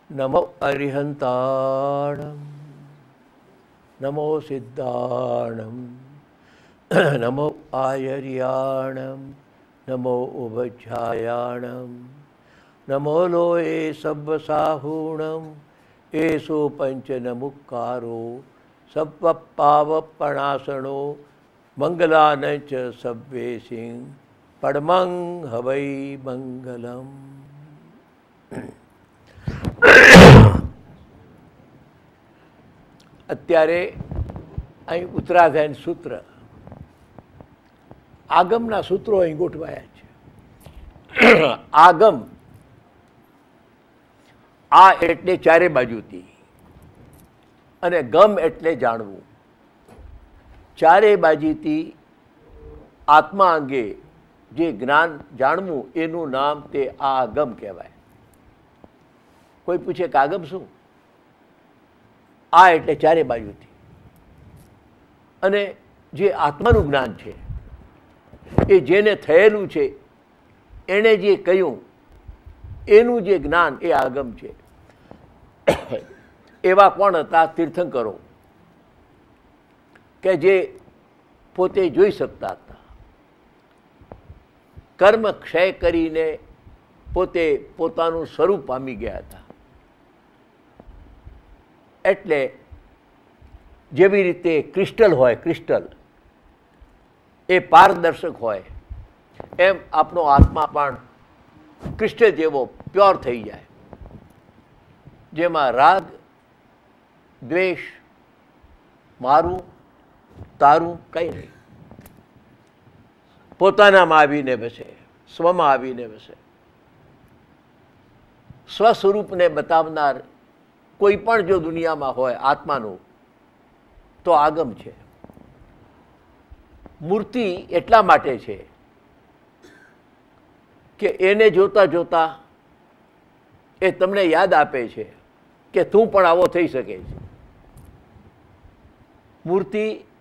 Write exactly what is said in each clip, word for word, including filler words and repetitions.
नमो अरिहंताणं नमो सिद्धाणं नमो आयर्याणं नमो उभछायाणं नमो लोये सब्बसाहूणं एषो पंचनमुक्कारो सप्पपावपणासनो मंगलानच सब्वेसिं परमं हवै मंगलम। અત્યારે અહીં ઉત્તરાધાયન સૂત્ર, આગમના સૂત્રો અહીં ગોઠવાયા છે. આગમ આ એટલે ચારે બાજુથી અને ગમ એટલે જાણવું. ચારે બાજુથી આત્મા અંગે જે જ્ઞાન જાણવું એનું નામ તે આગમ કહેવાય. કોઈ પૂછે કે આગમ શું? આ એટલે ચારે બાજુથી. અને જે આત્માનું જ્ઞાન છે એ જેને થયેલું છે એણે જે કહ્યું એનું જે જ્ઞાન એ આગમ છે. એવા કોણ હતા? તીર્થંકરો, કે જે પોતે જોઈ શકતા હતા. કર્મ ક્ષય કરીને પોતે પોતાનું સ્વરૂપ પામી ગયા હતા. એટલે જેવી રીતે ક્રિસ્ટલ હોય, ક્રિસ્ટલ એ પારદર્શક હોય, એમ આપણો આત્મા પણ ક્રિસ્ટલ જેવો પ્યોર થઈ જાય, જેમાં રાગ દ્વેષ મારું તારું કંઈ નહીં, પોતાનામાં આવીને બેસે, સ્વમાં આવીને બેસે. સ્વસ્વરૂપને બતાવનાર કોઈ પણ જો દુનિયામાં હોય આત્માનું તો આગમ છે. મૂર્તિ એટલા માટે છે કે એને જોતા જોતા એ તમને યાદ આપે છે કે તું પણ આવો થઈ શકે છે. મૂર્તિ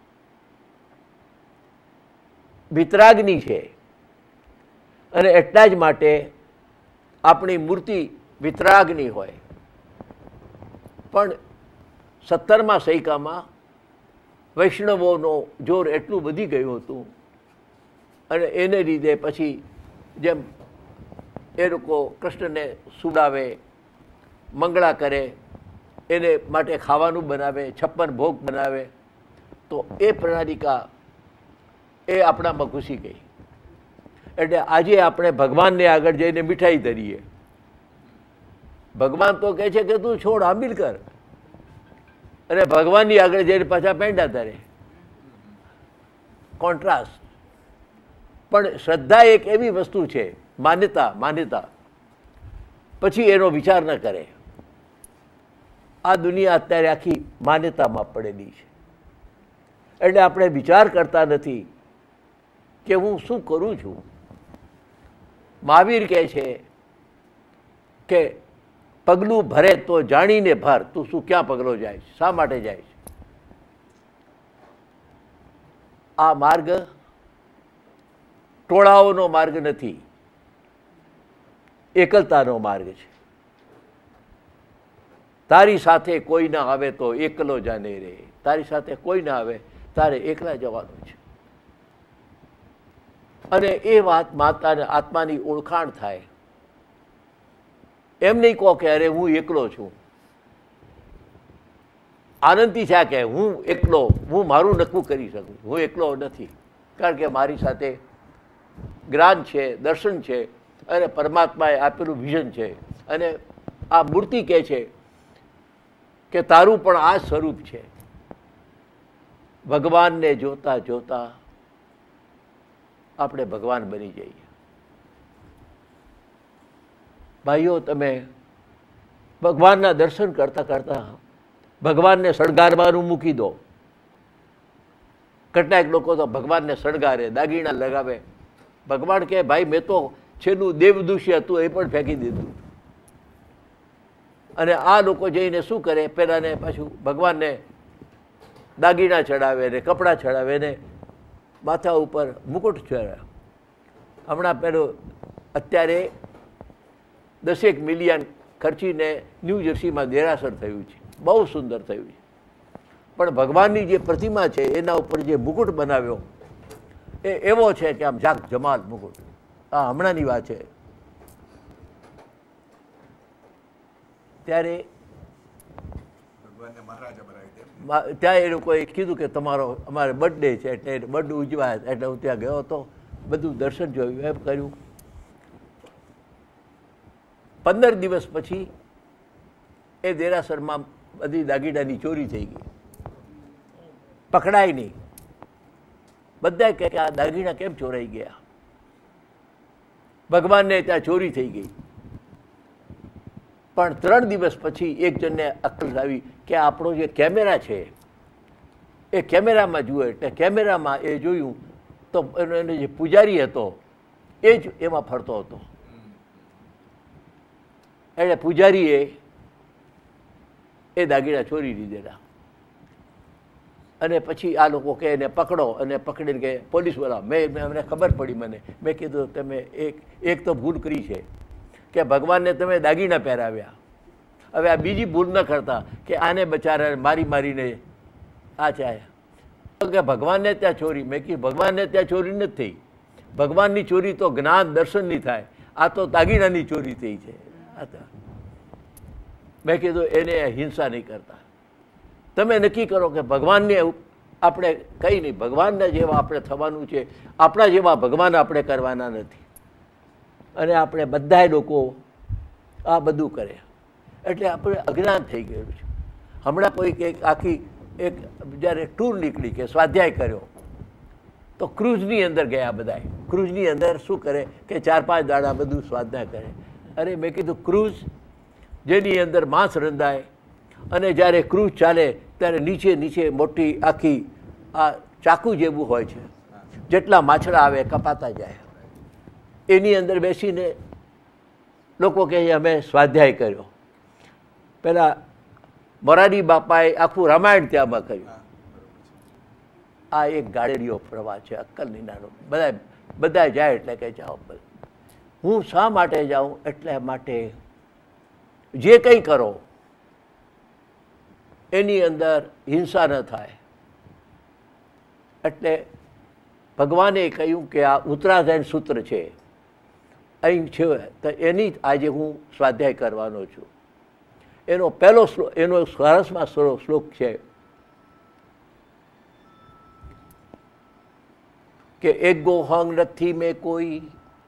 વિતરાગની છે અને એટલા જ માટે આપણી મૂર્તિ વિતરાગની હોય. પણ સત્તરમા સૈકામાં વૈષ્ણવોનો જોર એટલું વધી ગયું હતું અને એને લીધે પછી જેમ એ લોકો કૃષ્ણને સુડાવે, મંગળા કરે, એને માટે ખાવાનું બનાવે, છપ્પન ભોગ બનાવે, તો એ પ્રણાલિકા એ આપણામાં ઘૂસી ગઈ. એટલે આજે આપણે ભગવાનને આગળ જઈને મીઠાઈ ધરીએ. ભગવાન તો કહે છે કે તું છોડ આંબીલ કર, અને ભગવાનની આગળ જઈને પાછા પેંડા ધરે. કોન્ટ્રાસ્ટ. પણ શ્રદ્ધા એક એવી વસ્તુ છે, માન્યતા માન્યતા પછી એનો વિચાર ન કરે. આ દુનિયા અત્યારે આખી માન્યતામાં પડેલી છે. એટલે આપણે વિચાર કરતા નથી કે હું શું કરું છું. મહાવીર કહે છે કે પગલું ભરે તો જાણીને ભર, તું શું ક્યાં પગલો જાય છે, શા માટે જાય છે. આ માર્ગ ટોળાઓનો માર્ગ નથી, એકલતાનો માર્ગ છે. તારી સાથે કોઈ ના આવે તો એકલો જાને રે, તારી સાથે કોઈ ના આવે તારે એકલા જવાનું છે. અને એ વાત માતાને આત્માની ઓળખાણ થાય. એમ નહીં કહો કે અરે હું એકલો છું. આનંદથી છે કે હું એકલો, હું મારું નક્કું કરી શકું, હું એકલો નથી. કારણ કે મારી સાથે જ્ઞાન છે, દર્શન છે, અને પરમાત્માએ આપેલું વિઝન છે. અને આ મૂર્તિ કહે છે કે તારું પણ આ સ્વરૂપ છે. ભગવાનને જોતા જોતા આપણે ભગવાન બની જઈએ. ભાઈઓ, તમે ભગવાનના દર્શન કરતા કરતા ભગવાનને શણગારવાનું મૂકી દો. કેટલાક લોકો તો ભગવાનને શણગારે, દાગીણા લગાવે. ભગવાન કહે ભાઈ મેં તો છેલ્લું દેવદૂષી હતું એ પણ ફેંકી દીધું. અને આ લોકો જઈને શું કરે, પેલાને પાછું ભગવાનને દાગીણા ચડાવે ને કપડાં ચડાવે ને માથા ઉપર મુકુટ ચડાવે. હમણાં પેલો અત્યારે દસેક મિલિયન ખર્ચીને ન્યૂ જર્સીમાં દેરાસર થયું છે, બહુ સુંદર થયું છે. પણ ભગવાનની જે પ્રતિમા છે એના ઉપર જે મુકુટ બનાવ્યો એ એવો છે કે આમ જાક જમાલ મુકુટ. આ હમણાંની વાત છે. ત્યારે ત્યાં એ લોકોએ કીધું કે તમારો અમારે બર્થડે છે એટલે બર્થડે ઉજવાય, એટલે હું ત્યાં ગયો હતો, બધું દર્શન જોયું, એમ કર્યું. પંદર દિવસ પછી એ દેરાસરમાં બધી દાગીનાની ચોરી થઈ ગઈ. પકડાય નહીં. બધા કહે કે આ દાગીના કેમ ચોરાઈ ગયા? ભગવાનને ત્યાં ચોરી થઈ ગઈ. પણ ત્રણ દિવસ પછી એક જણને અક્કલ આવી કે આપણો જે કેમેરા છે એ કેમેરામાં જુએ, એટલે કેમેરામાં એ જોયું તો એનો એનો જે પૂજારી હતો એ જ એમાં ફરતો હતો. એટલે પૂજારીએ એ દાગીના ચોરી લીધેલા. અને પછી આ લોકો કહે એને પકડો, અને પકડીને કે પોલીસ બોલાવો. મેં અમને ખબર પડી, મને મેં કીધું તમે એક એક તો ભૂલ કરી છે કે ભગવાનને તમે દાગીના પહેરાવ્યા. હવે આ બીજી ભૂલ ન કરતા કે આને બચારા મારી મારીને આ ચાયા કે ભગવાનને ત્યાં ચોરી. મેં કીધું ભગવાનને ત્યાં ચોરી નથી થઈ. ભગવાનની ચોરી તો જ્ઞાન દર્શનની થાય, આ તો દાગીનાની ચોરી થઈ છે. મેં કીધું એને હિંસા નહીં કરતા. તમે નક્કી કરો કે ભગવાનને આપણે કંઈ નહીં, ભગવાનના જેવા આપણે થવાનું છે, આપણા જેવા ભગવાન આપણે કરવાના નથી. અને આપણે બધાય લોકો આ બધું કરે એટલે આપણે અજ્ઞાન થઈ ગયેલું છે. હમણાં કોઈક એક આખી એક જ્યારે ટૂર નીકળી કે સ્વાધ્યાય કર્યો તો ક્રૂઝની અંદર ગયા બધા. ક્રૂઝની અંદર શું કરે કે ચાર પાંચ દાડા બધું સ્વાધ્યાય કરે. અરે મેં કીધું ક્રૂઝ જેની અંદર માંસ રંધાય અને જ્યારે ક્રૂઝ ચાલે ત્યારે નીચે નીચે મોટી આખી આ ચાકુ જેવું હોય છે, જેટલા માછડા આવે કપાતા જાય. એની અંદર બેસીને લોકો કહે અમે સ્વાધ્યાય કર્યો. પેલા મોરારી બાપાએ આખું રામાયણ ત્યાંમાં કર્યું. આ એક ગાળેરીઓ પ્રવાહ છે, અક્કલની નાનો. બધા બધા જાય એટલે કે જાઓ. હું શા માટે જાઉં? એટલે માટે જે કંઈ કરો એની અંદર હિંસા ન થાય. એટલે ભગવાને કહ્યું કે આ ઉત્તરાધાયણ સૂત્ર છે અહીં છે, તો એની આજે હું સ્વાધ્યાય કરવાનો છું. એનો પહેલો શ્લોક, એનો સરસમાં શ્લોક છે કે એક ગોહંગ નથી મેં કોઈ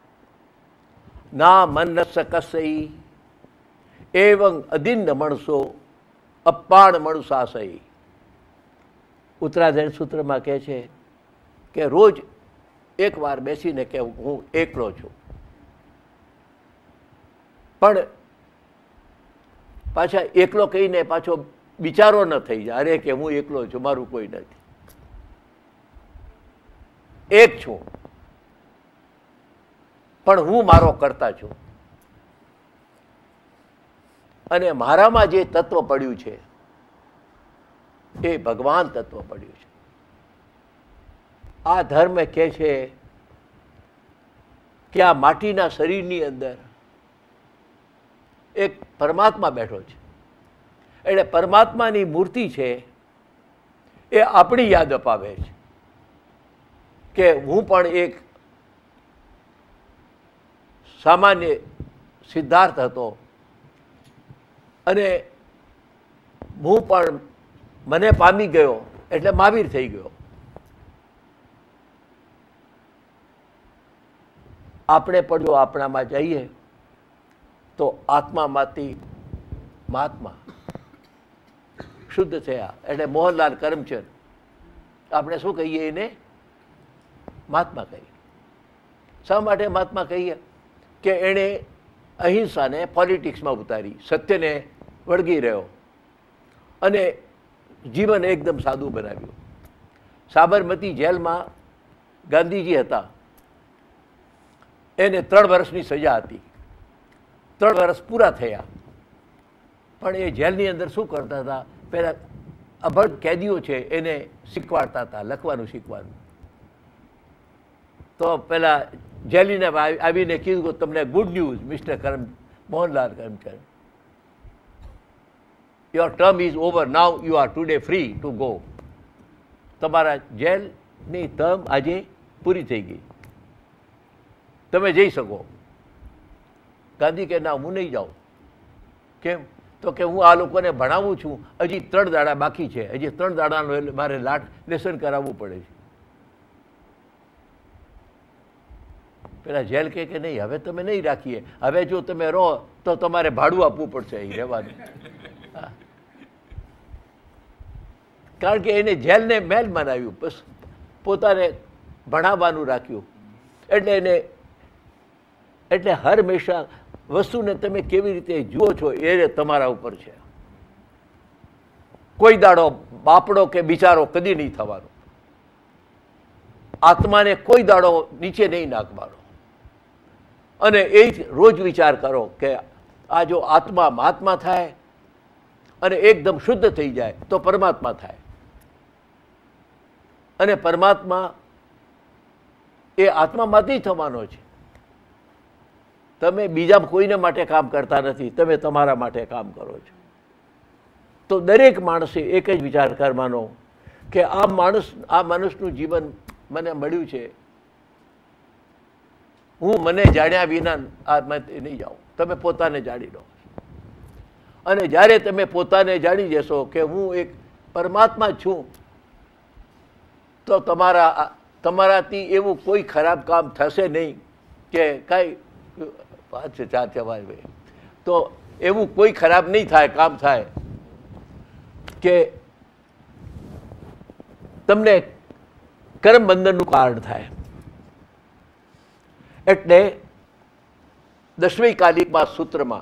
ના મન સકસઈ એવં અધિન મણસો અપાણ મણસાસઈ. ઉત્તરાધાયણ સૂત્રમાં કહે છે કે રોજ એક વાર બેસીને કે હું એકલો છું. પણ પાછા એકલો કહીને પાછો બિચારો ન થઈ જાય, અરે કે હું એકલો છું, મારું કોઈ નથી, એક છું, પણ હું મારો કરતા છું. અને મારામાં જે તત્વ પડ્યું છે એ ભગવાન તત્વ પડ્યું છે. આ ધર્મ કહે છે કે આ માટીના શરીરની અંદર એક પરમાત્મા બેઠો છે. એટલે પરમાત્માની મૂર્તિ છે એ આપણી યાદ અપાવે છે કે હું પણ એક સામાન્ય સિદ્ધાર્થ હતો અને હું પણ મને પામી ગયો એટલે મહાવીર થઈ ગયો. આપણે પણ જો આપણામાં જઈએ તો આત્મામાંથી મહાત્મા શુદ્ધ થયા. એટલે મોહનલાલ કરમચંદ આપણે શું કહીએ એને? મહાત્મા કહીએ. શા માટે મહાત્મા કહીએ? કે એણે અહિંસાને પોલિટિક્સમાં ઉતારી, સત્યને વળગી રહ્યો અને જીવન એકદમ સાદું બનાવ્યું. સાબરમતી જેલમાં ગાંધીજી હતા, એને ત્રણ વર્ષની સજા હતી. ત્રણ વર્ષ પૂરા થયા પણ એ જેલની અંદર શું કરતા હતા? પેલા અભણ કેદીઓ છે એને શીખવાડતા હતા લખવાનું શીખવાનું. તો પેલા જેલીને આવીને કીધું કે તમને good news mister Karam Mohanlal Karamchand, your term is over, now you are today free to go. તમારા જેલની ટર્મ આજે પૂરી થઈ ગઈ, તમે જઈ શકો. ગાંધી કે ના, હું નહીં જાઉં. કેમ? તો કે હું આ લોકોને ભણાવું છું, હજી ત્રણ દાડા બાકી છે, હજી ત્રણ દાડાનો મારે લાટ લેસન કરાવવું પડે છે. પેલા જેલ કે કે નહીં, હવે તમે નહીં રાખીએ, હવે જો તમે રહો તો તમારે ભાડું આપવું પડશે અહીં રહેવાનું. કારણ કે એને જેલને મેલ બનાવ્યું, બસ પોતાને ભણાવવાનું રાખ્યું. એટલે એને એટલે હર હંમેશા વસ્તુને તમે કેવી રીતે જુઓ છો એ તમારા ઉપર છે. કોઈ દાડો બાપડો કે બિચારો કદી નહીં થવાનો. આત્માને કોઈ દાડો નીચે નહીં નાખવાનો. અને એ જ રોજ વિચાર કરો કે આ જો આત્મા મહાત્મા થાય અને એકદમ શુદ્ધ થઈ જાય તો પરમાત્મા થાય. અને પરમાત્મા એ આત્મામાંથી થવાનો છે. તમે બીજા કોઈને માટે કામ કરતા નથી, તમે તમારા માટે કામ કરો છો. તો દરેક માણસે એક જ વિચાર કરવાનો કે આ માણસ આ માણસનું જીવન મને મળ્યું છે, હું મને જાણ્યા વિના આ નહીં જાઉં. તમે પોતાને જાણી લો. અને જ્યારે તમે પોતાને જાણી જશો કે હું એક પરમાત્મા છું, તો તમારા તમારાથી એવું કોઈ ખરાબ કામ થશે નહીં કે કાંઈ પાંચ છે ચાર ચવાય તો એવું કોઈ ખરાબ નહીં થાય, કામ થાય કે તમને કર્મબંધનનું કારણ થાય. એટલે દસમી કાલિકમાં સૂત્રમાં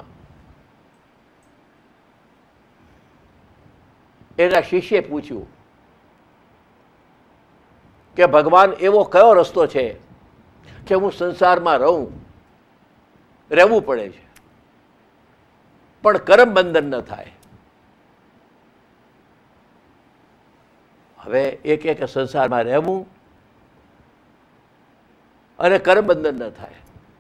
એના શિષ્યે પૂછ્યું કે ભગવાન એવો કયો રસ્તો છે કે હું સંસારમાં રહું, રહેવું પડે છે પણ કર્મ બંધન ન થાય. હવે એક એક સંસારમાં રહેવું અને કર્મ બંધન ન થાય.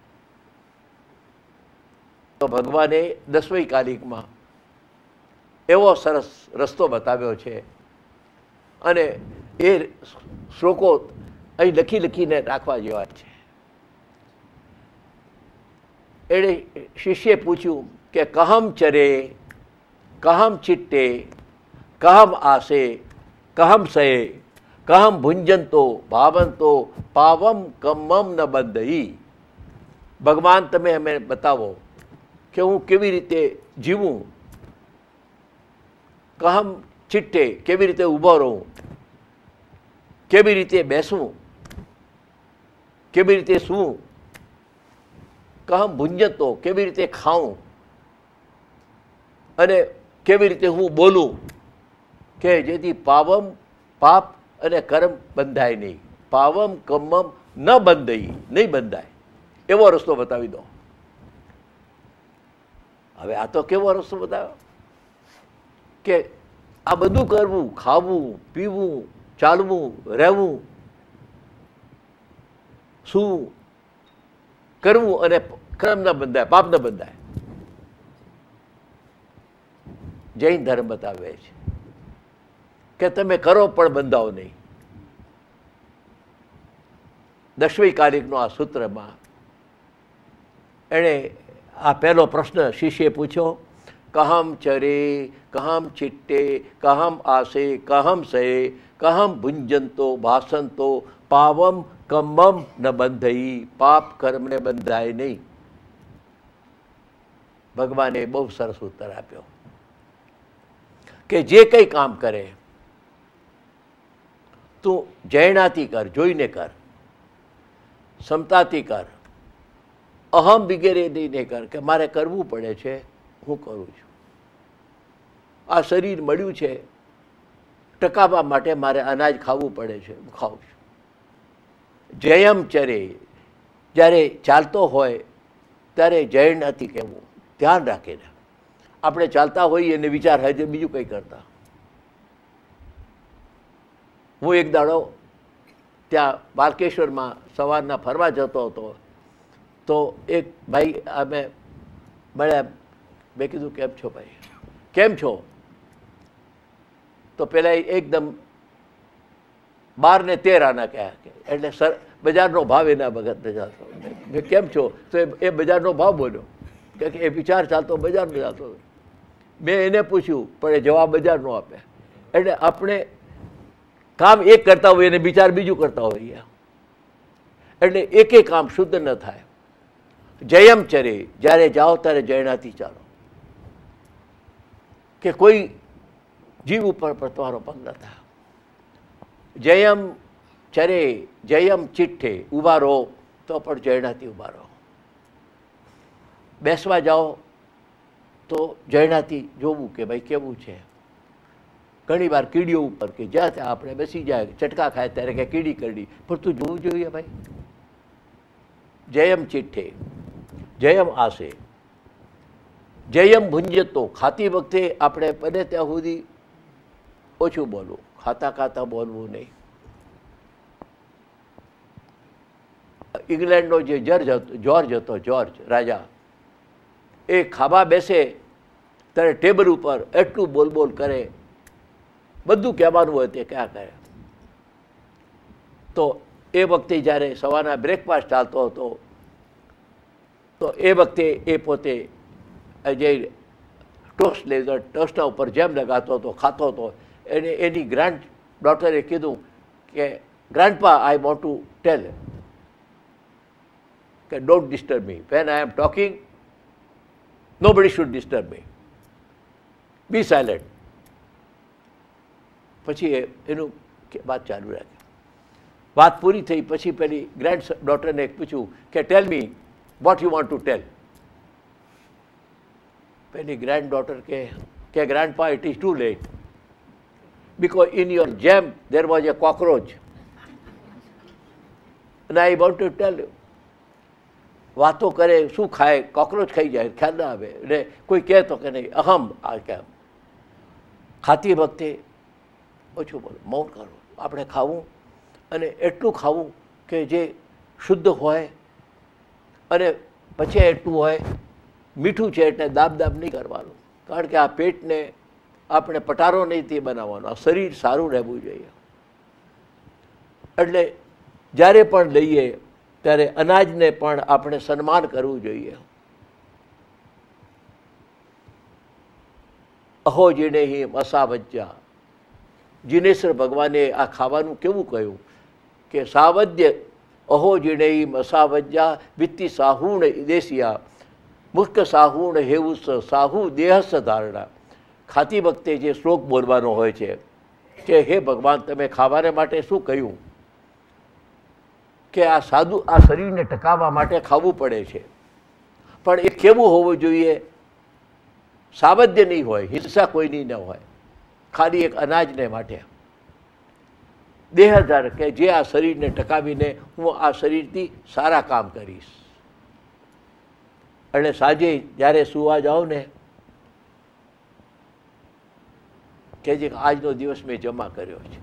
તો ભગવાને દસમી કાલિકમાં એવો સરસ રસ્તો બતાવ્યો છે અને એ શ્લોકો અહીં લખી લખીને રાખવા જેવા છે. એણે શિષ્યે પૂછ્યું કે કહમ ચરે, કહમ ચિટ્ટે, કહમ આસે, કહમ સયે, કહમ ભુંજંતો ભાવંતો પાવમ કમ્મમ ન બંધઈ. ભગવાન તમે અમે બતાવો કે હું કેવી રીતે જીવું, કહમ ચિટ્ટે કેવી રીતે ઊભો રહું, કેવી રીતે બેસવું, કેવી રીતે સૂવું, કહમ ભુંજતો કેવી રીતે ખાઉં અને કેવી રીતે હું બોલું કે જેથી પાવમ પાપ અને કર્મ બંધાય નહીં. પાવમ કમ્મમ ન બંધાય, નહીં બંધાય એવો રસ્તો બતાવી દો. હવે આ તો કેવો રસ્તો બતાવ્યો કે આ બધું કરવું, ખાવું, પીવું, ચાલવું, રહેવું, શું કરવું અને કર્મ ન બંધાય, પાપ ન બંધાય. જૈન ધર્મ બતાવે છે કે તમે કરો પણ બંધાવો નહીં. દસમી કાલિકનો આ સૂત્રમાં એણે આ પહેલો પ્રશ્ન શિષ્યે પૂછ્યો, કહમ ચરે, કહમ ચિટ્ટે, કહમ આસે, કહમ સયે, કહમ ભુંજંતો ભાષંતો પાવમ કમ્મમ ન બંધઈ. પાપ કર્મને બંધાય નહીં. ભગવાને બહુ સરસ ઉત્તર આપ્યો કે જે કંઈ કામ કરે તું જૈણાથી કર, જોઈને કર, ક્ષમતાથી કર, અહમ વગેરે નહીં કર કે મારે કરવું પડે છે, હું કરું છું. આ શરીર મળ્યું છે, ટકાવવા માટે મારે અનાજ ખાવું પડે છે, હું ખાઉં છું. જયમ ચરે, જ્યારે ચાલતો હોય ત્યારે જય નથી કહેવું. ધ્યાન રાખીને આપણે ચાલતા હોઈએ અને વિચાર હજે બીજું કંઈ કરતા. હું એક દાડો ત્યાં બાલકેશ્વરમાં સવારના ફરવા જતો હતો તો એક ભાઈ અમે મળ્યા. મેં કીધું કેમ છો ભાઈ, કેમ છો? તો પેલા એકદમ બાર ને તેર આના કહ્યા કે એટલે સર બજારનો ભાવ એના વખત ચાલતો. મેં કેમ છો તો એ બજારનો ભાવ બોલ્યો કે એ વિચાર ચાલતો બજારનો ચાલતો. મેં એને પૂછ્યું પણ એ જવાબ બજારનો આપે. એટલે આપણે કામ એક કરતા હોઈએ અને વિચાર બીજું કરતા હોઈએ એટલે એકે કામ શુદ્ધ ન થાય. જયમ ચરે, જ્યારે જાઓ ત્યારે જયનાથી ચાલો, કે કોઈ જીવ ઉપર પર તમારો પગ ન થાય. જયમ ચરે જયમ ચિઠ્ઠે, ઊભા રહો તો પણ જયનાથી ઊભા રહો. બેસવા જાઓ તો જયનાથી જોવું કે ભાઈ કેવું છે. ઘણી વાર કીડીઓ ઉપર કે જ્યાં ત્યાં આપણે બેસી જાય, ચટકા ખાય ત્યારે કે કીડી કરડી, પણ તું જોવું જોઈએ ભાઈ. જયમ ચિઠ્ઠે જયમ આસે, જયમ ભુંજતો, ખાતી વખતે આપણે બને ત્યાં સુધી ઓછું બોલવું, ખાતા ખાતા બોલવું નહીં. ઇંગ્લેન્ડનો જે જર્જ હતો જોર્જ હતો જોર્જ રાજા, એ ખાવા બેસે ત્યારે ટેબલ ઉપર એટલું બોલ બોલ કરે, બધું કહેવાનું હોય તે ક્યાં કરે. તો એ વખતે જ્યારે સવારના બ્રેકફાસ્ટ ચાલતો હતો તો એ વખતે એ પોતે જે ટોસ્ટ લેઝર ટોસ્ટના ઉપર જેમ લગાતો હતો, ખાતો હતો. એને એની ગ્રાન્ડ ડોટરે કીધું કે ગ્રાન્ડપા, આઈ વોન્ટ ટુ ટેલ કે don't disturb me when I am talking, nobody should disturb me, be silent. પછી એ એનું વાત ચાલુ રાખી. વાત પૂરી થઈ પછી પેલી ગ્રાન્ડ ડોટરને પૂછ્યું કે tell me what you want to tell. પેલી ગ્રાન્ડ ડોટર કે કે grandpa, it is too late because in your jam there was a cockroach and I want to tell you. વાતો કરે, શું ખાય, કોકરોચ ખાઈ જાય, ખ્યાલ ના આવે. એટલે કોઈ કહે તો કે નહીં, અહમ આ કેમ. ખાતી વખતે ઓછું બોલો, મૌન કરો. આપણે ખાવું અને એટલું ખાવું કે જે શુદ્ધ હોય અને પછી એટલું હોય મીઠું છે એટલે દાબ દાબ નહીં કરવાનું. કારણ કે આ પેટને આપણે પટારો નહીં બનાવવાનો, આ શરીર સારું રહેવું જોઈએ. એટલે જ્યારે પણ લઈએ ત્યારે અનાજને પણ આપણે સન્માન કરવું જોઈએ. અહો જીનેહી અસાવજ્યા, જીનેશ્વર ભગવાને આ ખાવાનું કેવું કહ્યું કે સાવજ્ય અહો જીનેહી અસાવજ્યા વિત્તિ સાહુણ દેશિયા મુખ્ય સાહુણ હેવું સાહુ દેહસ ધારણા. ખાતી વખતે જે શ્લોક બોલવાનો હોય છે કે હે ભગવાન, તમે ખાવાને માટે શું કહ્યું કે આ સાદું આ શરીરને ટકાવવા માટે ખાવું પડે છે, પણ એ કેવું હોવું જોઈએ? સાવધ્ય નહીં હોય, હિંસા કોઈની ન હોય, ખાલી એક અનાજને માટે. દેહધાર કે જે આ શરીરને ટકાવીને હું આ શરીરથી સારા કામ કરીશ. એટલે સાંજે જ્યારે સુવા જાઓ ને કે જે આજનો દિવસ મેં જમા કર્યો છે.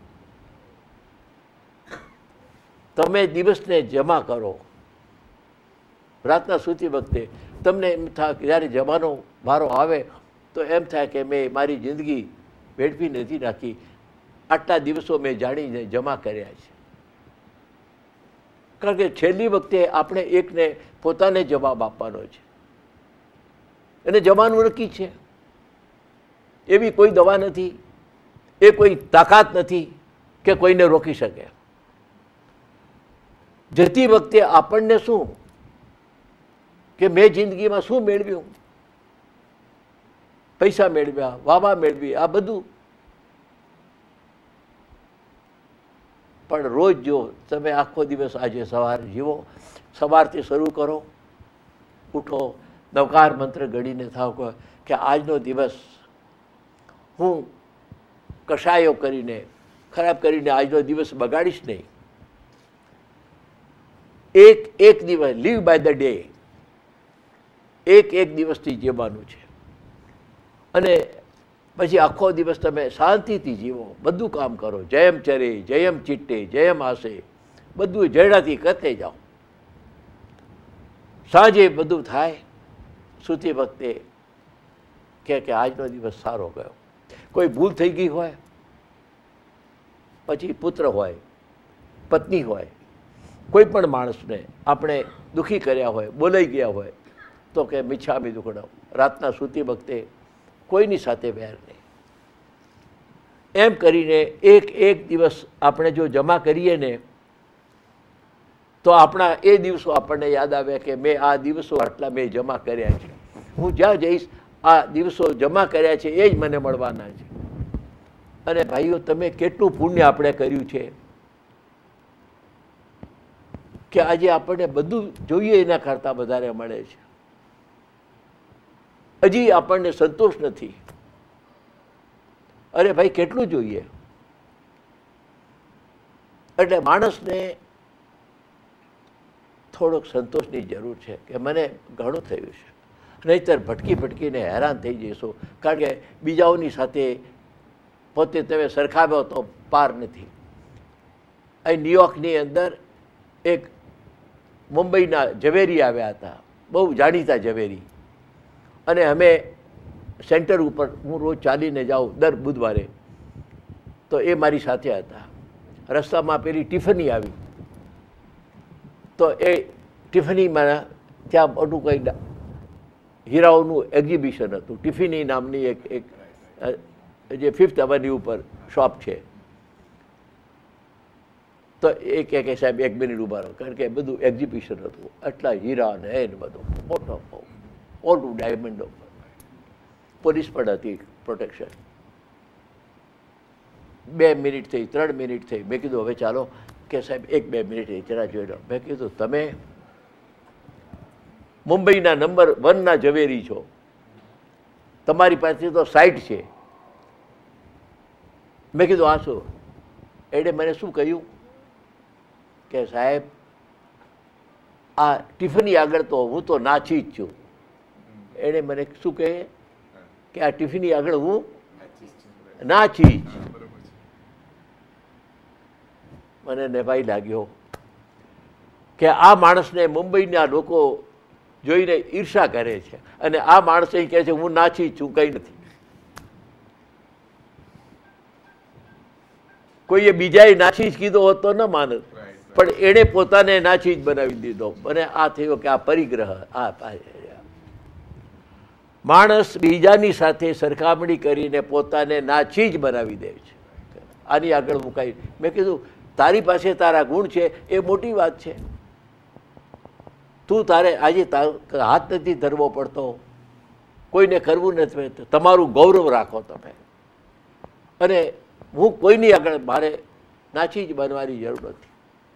તમે દિવસને જમા કરો. રાતના સૂતી વખતે તમને એમ થાય જ્યારે જમાનો વારો આવે તો એમ થાય કે મેં મારી જિંદગી વેડફી નથી રાખી, આટલા દિવસો મેં જાણીને જમા કર્યા છે. કારણ કે છેલ્લી વખતે આપણે એકને પોતાને જવાબ આપવાનો છે અને જવાનું નક્કી છે. એવી કોઈ દવા નથી, એ કોઈ તાકાત નથી કે કોઈને રોકી શકે. જતી વખતે આપણને શું કે મેં જિંદગીમાં શું મેળવ્યું, પૈસા મેળવ્યા, વાવા મેળવી, આ બધું. પણ રોજ જો તમે આખો દિવસ આજે સવાર જીવો, સવારથી શરૂ કરો, ઉઠો, નવકાર મંત્ર ગણીને થાવ કે આજનો દિવસ હું કશાયો કરીને ખરાબ કરીને આજનો દિવસ બગાડીશ નહીં. એક એક દિવસ લીવ બાય ધ ડે, એક એક દિવસથી જીવવાનું છે. અને પછી આખો દિવસ તમે શાંતિથી જીવો, બધું કામ કરો. જયમ ચરે જયમ ચિટ્ટે જયમ આસે, બધું જયડાથી કરતે જાઓ. સાંજે બધું થાય, સૂતી વખતે કે આજનો દિવસ સારો ગયો. કોઈ ભૂલ થઈ ગઈ હોય પછી પુત્ર હોય, પત્ની હોય, કોઈ પણ માણસને આપણે દુઃખી કર્યા હોય, બોલાઈ ગયા હોય તો કે મિચ્છામિ દુક્કડમ, રાતના સૂતી વખતે કોઈની સાથે વેર નહીં. એમ કરીને એક એક દિવસ આપણે જો જમા કરીએ ને તો આપણા એ દિવસો આપણને યાદ આવે કે મેં આ દિવસો આટલા મેં જમા કર્યા છે. હું જ્યાં જઈશ આ દિવસો જમા કર્યા છે એ જ મને મળવાના છે. અને ભાઈઓ, તમે કેટલું પુણ્ય આપણે કર્યું છે કે આજે આપણને બધું જોઈએ એના કરતાં વધારે મળે છે. હજી આપણને સંતોષ નથી. અરે ભાઈ, કેટલું જોઈએ? એટલે માણસને થોડોક સંતોષની જરૂર છે કે મને ઘણું થયું છે, નહીંતર ભટકી ભટકીને હેરાન થઈ જઈશું. કારણ કે બીજાઓની સાથે પોતે તમે સરખાવ્યો તો પાર નથી. અહીં ન્યુયોર્કની અંદર એક મુંબઈના ઝવેરી આવ્યા હતા, બહુ જાણીતા ઝવેરી. અને અમે સેન્ટર ઉપર હું રોજ ચાલીને જાઉં દર બુધવારે, તો એ મારી સાથે હતા. રસ્તામાં પેલી ટિફની આવી, તો એ ટિફનીમાં ત્યાં મોટું કંઈ હીરાઓનું એક્ઝિબિશન હતું. ટિફની નામની એક એક જે ફિફ્થ અવન્યુ ઉપર શોપ છે. તો એ કહે કે સાહેબ એક મિનિટ ઊભા રહો, કારણ કે બધું એક્ઝિબિશન હતું. આટલા હીરા ને એને બધું મોટો મોટું ડાયમંડો, પોલીસ પણ હતી, પ્રોટેક્શન. બે મિનિટ થઈ, ત્રણ મિનિટ થઈ. મેં કીધું હવે ચાલો. કે સાહેબ એક બે મિનિટ જરા જોઈ લો. મેં કીધું તમે મુંબઈના નંબર વનના ઝવેરી છો, તમારી પાસે તો સાઇટ છે. મેં કીધું આ શું? એણે મને શું કહ્યું કે સાહેબ આ ટિફની આગળ તો હું તો નાચી જ છું. એણે મને શું કહે કે આ ટિફની આગળ હું નાચી જ. મને નવાઈ લાગ્યો કે આ માણસને મુંબઈના લોકો જોઈને ઈર્ષા કરે છે, અને આ માણસ કહે છે હું નાચી જ છું, કંઈ નથી. કોઈએ બીજાએ નાચી જ કીધો હોત તો ન માનત, પણ એણે પોતાને નાચી જ બનાવી દીધો. અને આ થયો કે આ પરિગ્રહ. આ માણસ બીજાની સાથે સરખામણી કરીને પોતાને નાચી જ બનાવી દે છે. આની આગળ મુકાઈ. મેં કીધું તારી પાસે તારા ગુણ છે એ મોટી વાત છે. તું તારે આજે હાથ નથી ધરવો પડતો, કોઈને કરવું નથી. તમારું ગૌરવ રાખો તમે. અને હું કોઈની આગળ મારે નાચી જ બનવાની જરૂર નથી.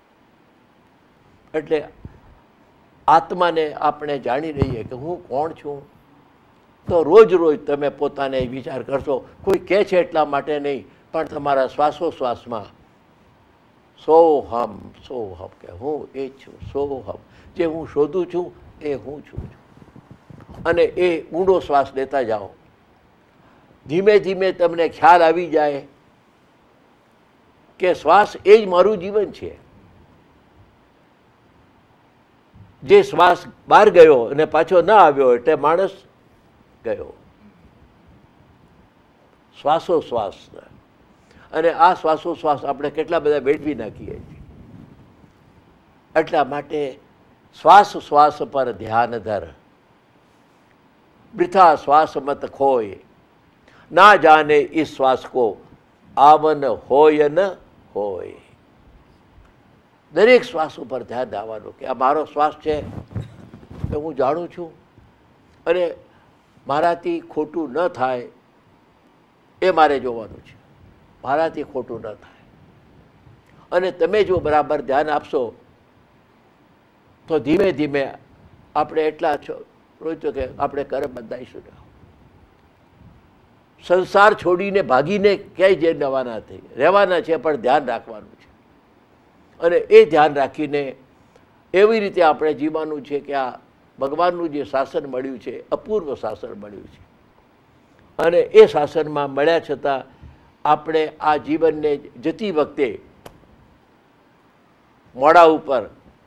એટલે આત્માને આપણે જાણી રહીએ કે હું કોણ છું, તો રોજ રોજ તમે પોતાને વિચાર કરશો. કોઈ કહે છે એટલા માટે નહીં, પણ તમારા શ્વાસોશ્વાસમાં સોહમ સોહમ કે હું એ જ છું. સોહમ, જે હું શોધું છું એ હું છું. અને એ ઊંડો શ્વાસ લેતા જાઓ. ધીમે ધીમે તમને ખ્યાલ આવી જાય કે શ્વાસ એ જ મારું જીવન છે. જે શ્વાસ બહાર ગયો અને પાછો ના આવ્યો એટલે માણસ ગયો. શ્વાસોશ્વાસ. અને આ શ્વાસોશ્વાસ આપણે કેટલા બધા વેઠવી નાખીએ છીએ. એટલા માટે શ્વાસ શ્વાસ પર ધ્યાન ધર, વૃથા શ્વાસ મત ખોય, ના જાને ઇસ શ્વાસ કો આવન હોય ન હોય. દરેક શ્વાસ ઉપર ધ્યાન આવવાનું કે આ મારો શ્વાસ છે એ હું જાણું છું, અને મારાથી ખોટું ન થાય એ મારે જોવાનું છે. મારાથી ખોટું ન થાય. અને તમે જો બરાબર ધ્યાન આપશો તો ધીમે ધીમે આપણે એટલા રોજ તો કે આપણે કર્મ બંધાઈશું. સંસાર છોડીને ભાગીને ક્યાંય જે નવાના થઈ રહેવાના છે, પણ ધ્યાન રાખવાનું છે. અને એ ધ્યાન રાખીને એવી રીતે આપણે જીવવાનું છે કે આ ભગવાનનું જે શાસન મળ્યું છે, અપૂર્વ શાસન મળ્યું છે. અને એ શાસનમાં મળ્યા છતાં આપણે આ જીવનને જતી વખતે મોઢા ઉપર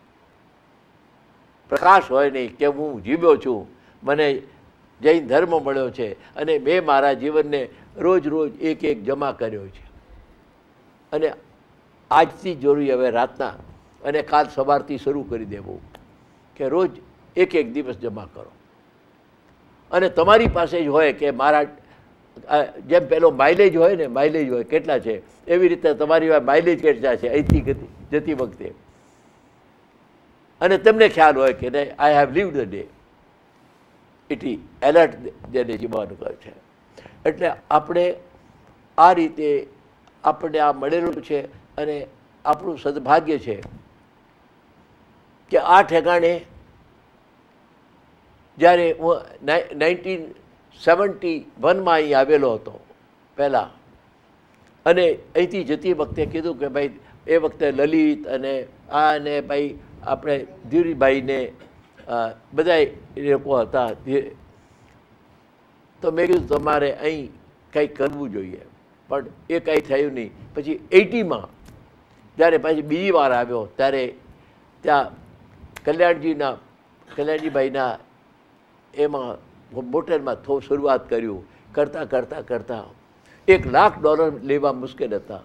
પ્રકાશ હોય નહીં કે હું જીવ્યો છું, મને જૈન ધર્મ મળ્યો છે, અને મેં મારા જીવનને રોજ રોજ એક એક જમા કર્યો છે. અને આજથી જરૂરી હવે રાતના અને કાલ સવારથી શરૂ કરી દેવું કે રોજ એક એક દિવસ જમા કરો. અને તમારી પાસે જ હોય કે મારા જેમ પેલો માઇલેજ હોય ને, માઇલેજ હોય કેટલા છે, એવી રીતે તમારી માઇલેજ કેટલા છે અહીંથી જતી વખતે. અને તમને ખ્યાલ હોય કે નહીં, I have lived the day. ઇટી એલર્ટ જેને જીવવાનું કહે છે. એટલે આપણે આ રીતે આપણે આ મળેલું છે અને આપણું સદભાગ્ય છે કે આ ઠેકાણે જ્યારે હું નાઇન્ટીન સેવન્ટી વનમાં અહીં આવેલો હતો પહેલાં, અને અહીંથી જતી વખતે કીધું કે ભાઈ એ વખતે લલિત અને આ અને ભાઈ આપણે ધીરીભાઈને બધા લોકો હતા. તો મેં કીધું તમારે અહીં કંઈક કરવું જોઈએ, પણ એ કંઈ થયું નહીં. પછી એટીમાં જ્યારે પછી બીજી વાર આવ્યો ત્યારે ત્યાં કલ્યાણજીના કલ્યાણજીભાઈના એમાં મોટેલમાં થો શરૂઆત કર્યું. કરતાં કરતાં કરતાં એક લાખ ડોલર લેવા મુશ્કેલ હતા.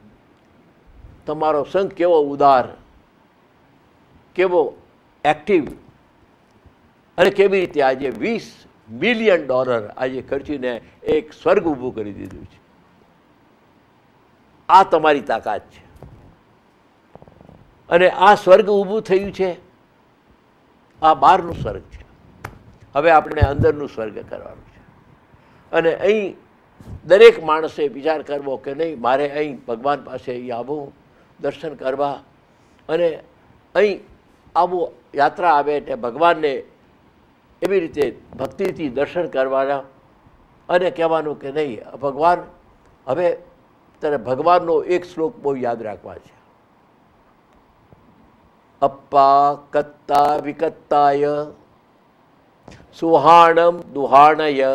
તમારો સંઘ કેવો ઉદાર, કેવો એક્ટિવ, અને કેવી રીતે આજે વીસ મિલિયન ડોલર આજે ખર્ચીને એક સ્વર્ગ ઊભું કરી દીધું છે. આ તમારી તાકાત છે. અને આ સ્વર્ગ ઊભું થયું છે, આ બહારનું સ્વર્ગ છે. હવે આપણે અંદરનું સ્વર્ગ કરવાનું છે. અને અહીં દરેક માણસે વિચાર કરવો કે નહીં, મારે અહીં ભગવાન પાસે અહીં આવવું, દર્શન કરવા, અને અહીં આવું યાત્રા આવે એટલે ભગવાનને એવી રીતે ભક્તિથી દર્શન કરવાના અને કહેવાનું કે નહીં ભગવાન, હવે તારે ભગવાનનો એક શ્લોક બહુ યાદ રાખવા છે. અપ્પા કત્તા વિકત્તાય સુહાણમ દુહાણય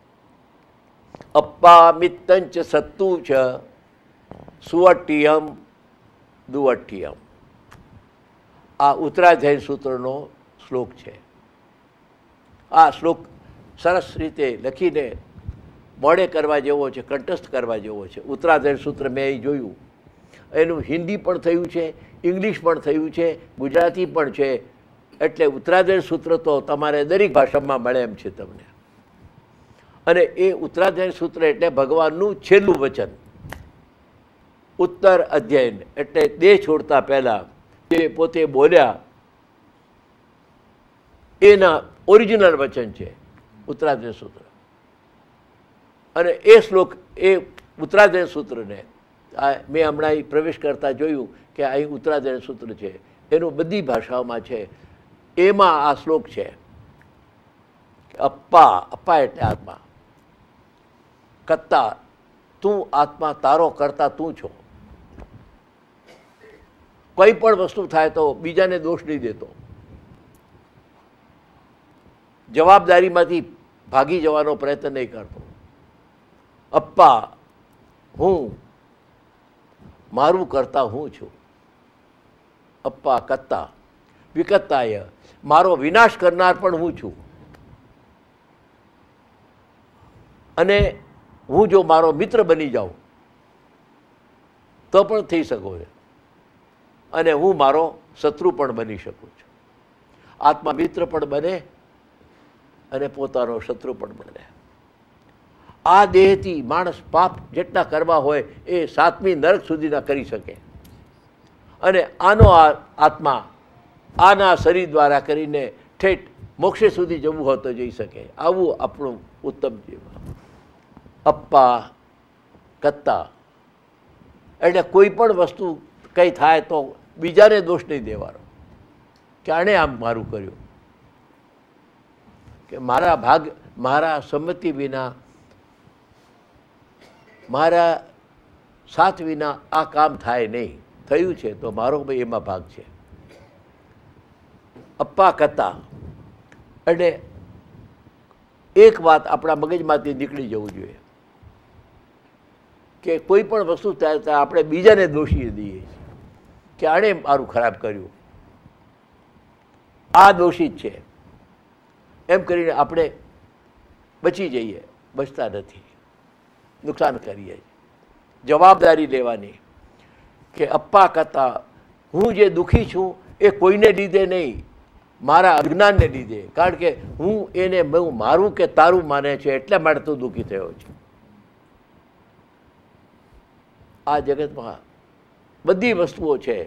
અપ્પા મિત્તંચ સત્તુ ચ સુવટ્ટિયમ દુવટ્ટિયમ. આ ઉત્તરાધ્યાય સૂત્રનો શ્લોક છે. આ શ્લોક સરસ રીતે લખીને મોડે કરવા જેવો છે, કંઠસ્થ કરવા જેવો છે. ઉત્તરાધ્યાય સૂત્ર મેં અહીં જોયું, એનું હિન્દી પણ થયું છે, ઇંગ્લિશ પણ થયું છે, ગુજરાતી પણ છે. એટલે ઉત્તરાધ્યાય સૂત્ર તો તમારે દરેક ભાષામાં મળે એમ છે તમને. અને એ ઉત્તરાધ્યાય સૂત્ર એટલે ભગવાનનું છેલ્લું વચન. ઉત્તર અધ્યયન એટલે દેહ છોડતા પહેલાં જે પોતે બોલ્યા એના ઓરિજિનલ વચન છે ઉત્તરાધ્યાય સૂત્ર. અને એ શ્લોક એ ઉત્તરાધ્યાય સૂત્રને આ મેં હમણાં પ્રવેશ કરતાં જોયું કે અહીં ઉત્તરાધ્યાય સૂત્ર છે, એનું બધી ભાષાઓમાં છે. એમાં આ શ્લોક છે. અપ્પા, અપ્પા એટલે આત્મા, કત્તા તું આત્મા, તારો કરતા તું છો. કોઈ પણ વસ્તુ થાય તો બીજાને દોષ નહીં દેતો, જવાબદારીમાંથી ભાગી જવાનો પ્રયત્ન નહીં કરતો. અપ્પા, હું મારું કરતા હું છું. અપ્પા કત્તા વિકત્તાય, મારો વિનાશ કરનાર પણ હું છું. અને હું જો મારો મિત્ર બની જાઉં તો પણ થઈ શકો છે, અને હું મારો શત્રુ પણ બની શકું છું. આત્મા મિત્ર પણ બને અને પોતાનો શત્રુ પણ બને. આ દેહથી માણસ પાપ જેટલા કરવા હોય એ સાતમી નરક સુધીના કરી શકે. અને આનો આ આત્મા આના શરીર દ્વારા કરીને ઠેઠ મોક્ષે સુધી જવું હોય તો જઈ શકે. આવું આપણું ઉત્તમ જીવન. અપ્પા કત્તા એટલે કોઈ પણ વસ્તુ કંઈ થાય તો બીજાને દોષ નહીં દેવાનો કે આણે આમ મારું કર્યું, કે મારા ભાગ મારા સંમતિ વિના, મારા સાથ વિના આ કામ થાય નહીં. થયું છે તો મારો ભાઈ એમાં ભાગ છે. અપ્પા કત્તા એટલે એક વાત આપણા મગજમાંથી નીકળી જવું જોઈએ કે કોઈ પણ વસ્તુ થાય ત્યારે આપણે બીજાને દોષી દઈએ કે આણે મારું ખરાબ કર્યું, આ દોષિત છે, એમ કરીને આપણે બચી જઈએ. બચતા નથી, નુકસાન કરીએ. જવાબદારી લેવાની કે અપ્પા કરતા હું જે દુઃખી છું એ કોઈને લીધે નહીં, મારા અજ્ઞાનને લીધે. કારણ કે હું એને બહુ મારું કે તારું માને છે એટલા માટે તું દુઃખી થયો છે. આ જગતમાં બધી વસ્તુઓ છે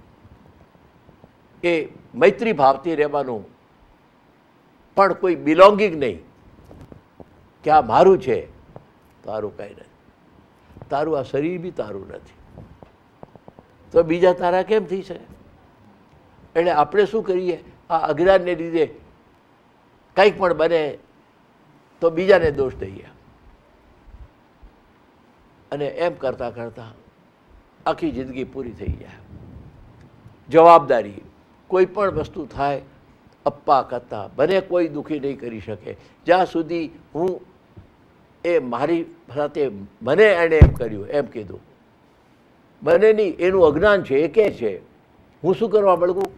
એ મૈત્રી ભાવથી રહેવાનું, પણ કોઈ બિલોંગિંગ નહીં કે આ મારું છે. તારું કાંઈ નથી, તારું આ શરીર બી તારું નથી, તો બીજા તારા કેમ થઈ શકે? એટલે આપણે શું કરીએ, આ અજ્ઞાનને લીધે કંઈક પણ બને તો બીજાને દોષ દઈએ, અને એમ કરતાં કરતાં આખી જિંદગી પૂરી થઈ જાય. જવાબદારી કોઈ પણ વસ્તુ થાય અપ્પા કરતાં બને કોઈ દુઃખી નહીં કરી શકે જ્યાં સુધી હું એ મારી સાથે મને એણે એમ કર્યું એમ કીધું, મને નહીં, એનું અજ્ઞાન છે એ કહે છે, હું શું કરવા મળગું?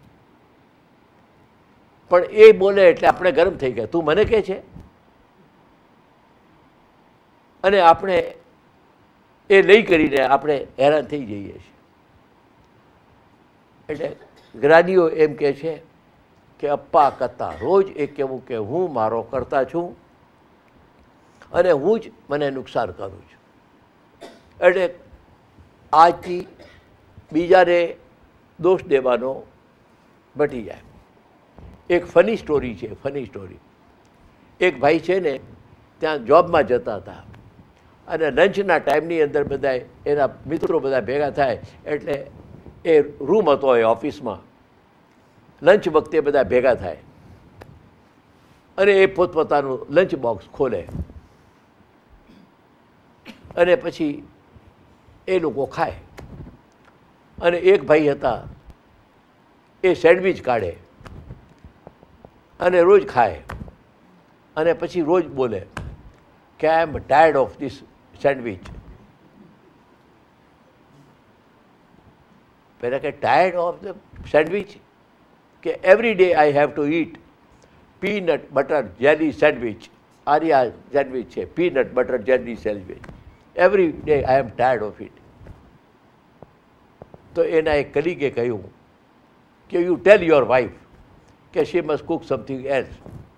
પણ એ બોલે એટલે આપણે ગરમ થઈ ગયા, તું મને કહે છે. અને આપણે એ લઈ કરીને આપણે હેરાન થઈ જઈએ છીએ. એટલે જ્ઞાનીઓ એમ કહે છે કે અપ્પા કરતા રોજ એ કહેવું કે હું મારો કરતા છું અને હું જ મને નુકસાન કરું છું. એટલે આજથી બીજાને દોષ દેવાનો મટી જાય. એક ફની સ્ટોરી છે, ફની સ્ટોરી. એક ભાઈ છે ને ત્યાં જોબમાં જતા હતા અને લંચના ટાઈમની અંદર બધા એના મિત્રો બધા ભેગા થાય એટલે એ રૂમ હતો એ ઓફિસમાં, લંચ વખતે બધા ભેગા થાય અને એ પોતપોતાનું લંચ બોક્સ ખોલે અને પછી એ લોકો ખાય. અને એક ભાઈ હતા એ સેન્ડવિચ કાઢે અને રોજ ખાય અને પછી રોજ બોલે કે I am tired of this sandwich. પહેલાં કે ટાયર્ડ ઓફ ધ સેન્ડવિચ કે every day I have to eat peanut butter jelly sandwich. આર્યા સેન્ડવિચ છે, peanut butter jelly sandwich. Every day I am tired of it. તો એના એક કલીગે કહ્યું કે યુ ટેલ યોર વાઇફ કે she must cook something else.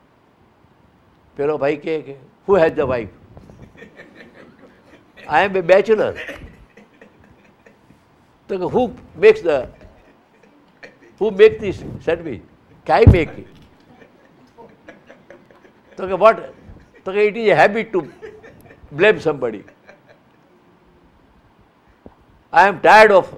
પેલો ભાઈ કહે કે who has the wife? I am a bachelor. તો કે who makes the who make this sandwich? કે આઈ મેક ઇટ. તો કે વોટ? તો કે it is a habit to blame somebody. I am tired of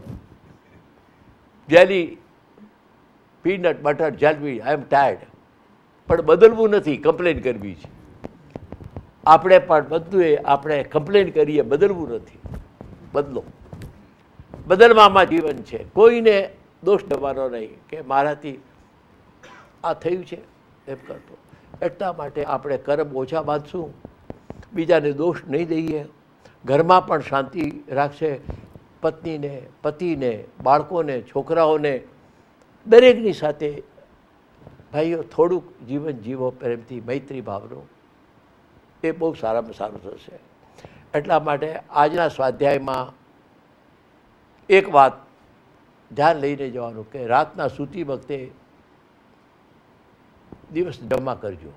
jelly peanut butter jelly. I am tired. પણ બદલવું નથી, કમ્પ્લેન કરવી છે. આપણે પણ બધું એ આપણે કમ્પ્લેન કરીએ, બદલવું નથી. બદલો, બદલવામાં જીવન છે. કોઈને દોષ દેવાનો નહીં કે મારાથી આ થયું છે એમ કરતો. એટલા માટે આપણે કર્મ ઓછા બાંધશું, બીજાને દોષ નહીં દઈએ, ઘરમાં પણ શાંતિ રાખશે. પત્નીને, પતિને, બાળકોને, છોકરાઓને દરેકની સાથે ભાઈઓ થોડુંક જીવન જીવો પ્રેમથી, મૈત્રી ભાવનો. એ બહુ સારામાં સારું થશે. એટલા માટે આજના સ્વાધ્યાયમાં એક વાત ધ્યાન લઈને જવાનું કે રાતના સૂતી વખતે દિવસ જમા કરજો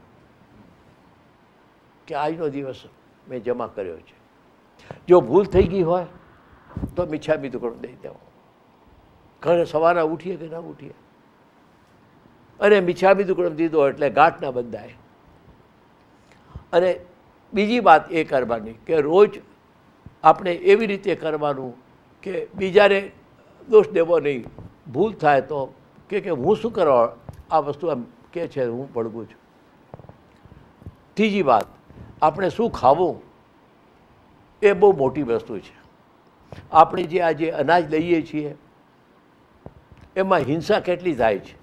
કે આજનો દિવસ મેં જમા કર્યો છે. જો ભૂલ થઈ ગઈ હોય તો મિચ્છામી દુક્કડમ દઈ દેવો. ઘરે સવારના ઉઠીએ કે ના ઉઠીએ, અને મિચ્છામી દુક્કડમ દીધો એટલે ગાંઠ ના બંધાય. અને બીજી વાત એ કરવાની કે રોજ આપણે એવી રીતે કરવાનું કે બીજાને દોષ દેવો નહીં. ભૂલ થાય તો કે કે હું શું કરવા આ વસ્તુ એમ કે છે, હું પડગું છું. ત્રીજી વાત, આપણે શું ખાવું એ બહુ મોટી વસ્તુ છે. આપણે જે આજે અનાજ લઈએ છીએ એમાં હિંસા કેટલી થાય છે.